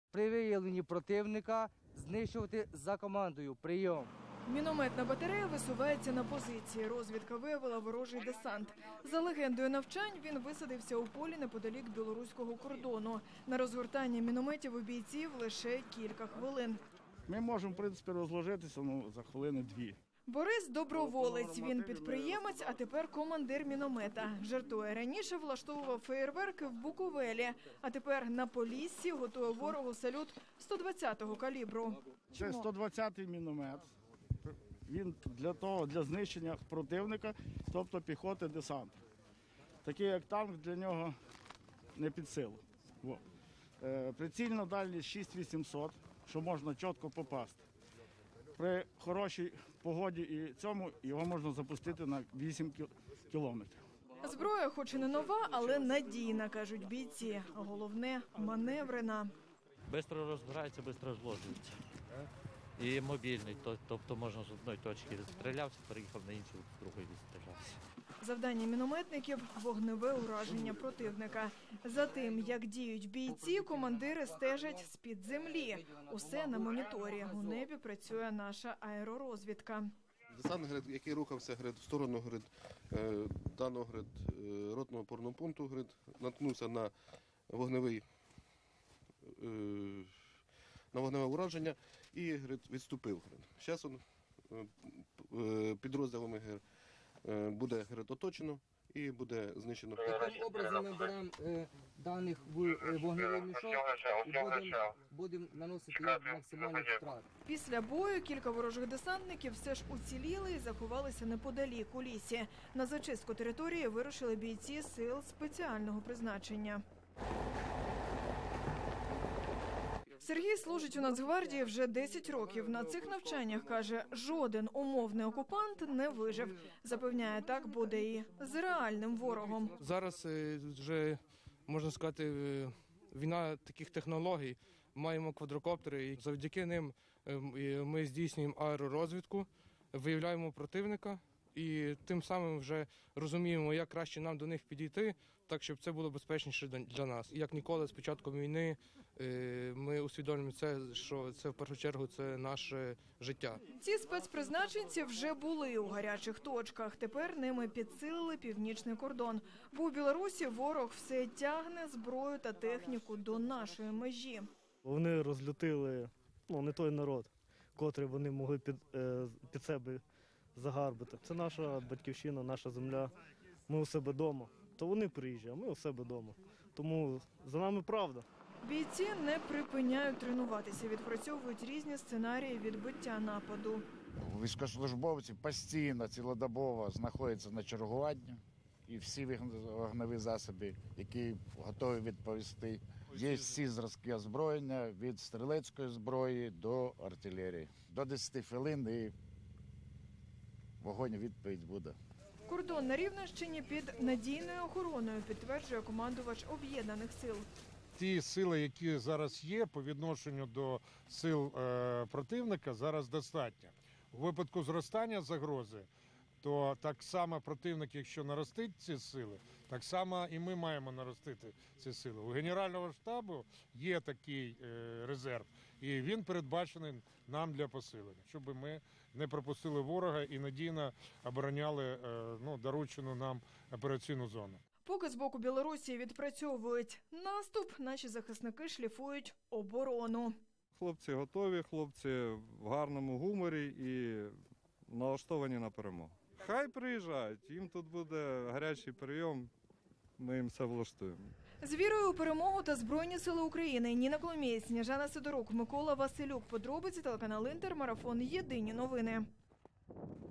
При виявленні противника знищувати за командою. Прийом. Мінометна батарея висувається на позиції. Розвідка виявила ворожий десант. За легендою навчань він висадився у полі неподалік білоруського кордону. На розгортання мінометів у бійців лише кілька хвилин. Ми можемо, в принципі, розложитися за хвилини-дві. Борис – доброволець. Він підприємець, а тепер командир міномета. Жартує. Раніше влаштовував феєрверки в Буковелі, а тепер на Поліссі готує ворогу салют 120-го калібру. Це 120-й міномет. Він для знищення противника, тобто піхоти, десант. Такий як танк для нього не під силу. Прицільна дальність 6800, що можна чітко попасти. При хорошій погоді і цьому його можна запустити на 8 кілометрів. Зброя хоч і не нова, але надійна, кажуть бійці. А головне – маневрена. Бистро розбирається, бистро зложується. І мобільний, тобто можна з одної точки відстрілявся, переїхав на іншу, з другої відстрілявся. Завдання мінометників – вогневе ураження противника. За тим, як діють бійці, командири стежать з-під землі. Усе на моніторі. У небі працює наша аеророзвідка. Десант, який рухався в сторону даного ротного опорного пункту, наткнувся на вогневе ураження і відступив. Зараз підрозділами буде оточено і буде знищено. Таким образом ми беремо даних в вогневий мішок і будемо наносити максимальний втрат. Після бою кілька ворожих десантників все ж уціліли і заховалися неподалік у лісі. На зачистку території вирушили бійці сил спеціального призначення. Сергій служить у Нацгвардії вже 10 років. На цих навчаннях, каже, жоден умовний окупант не вижив. Запевняє, так буде і з реальним ворогом. Зараз вже, можна сказати, війна таких технологій. Маємо квадрокоптери, і завдяки ним ми здійснюємо аеророзвідку, виявляємо противника. І тим самим вже розуміємо, як краще нам до них підійти, так, щоб це було безпечніше для нас. Як ніколи з початку війни ми усвідомлюємо це, що це в першу чергу це наше життя. Ці спецпризначенці вже були у гарячих точках. Тепер ними підсилили північний кордон. Бо у Білорусі ворог все тягне зброю та техніку до нашої межі. Вони розлютили не той народ, котрий вони могли під себе загарбити. Це наша батьківщина, наша земля. Ми у себе вдома. То вони приїжджають, а ми у себе вдома. Тому за нами правда. Бійці не припиняють тренуватися, відпрацьовують різні сценарії відбиття нападу. Військовослужбовці постійно, цілодобово знаходяться на чергуванні. І всі вогневі засоби, які готові відповісти. Є всі зразки озброєння від стрілецької зброї до артилерії. До 10 хвилин і вогонь відповідь буде. Кордон на Рівненщині під надійною охороною, підтверджує командувач Об'єднаних сил. Ті сили, які зараз є по відношенню до сил противника, зараз достатньо. У випадку зростання загрози, то так само противник, якщо наростить ці сили, так само і ми маємо наростити ці сили. У Генерального штабу є такий резерв, і він передбачений нам для посилення, щоб ми не пропустили ворога і надійно обороняли доручену нам операційну зону. Поки з боку Білорусі відпрацьовують наступ, наші захисники шліфують оборону. Хлопці готові, хлопці в гарному гуморі і налаштовані на перемогу. Хай приїжджають, їм тут буде гарячий прийом, ми їм все влаштуємо. З вірою у перемогу та Збройні сили України. Ніна Коломієць, Сніжана Сидорук, Микола Василюк. Подробиці телеканал Інтер, марафон «Єдині новини».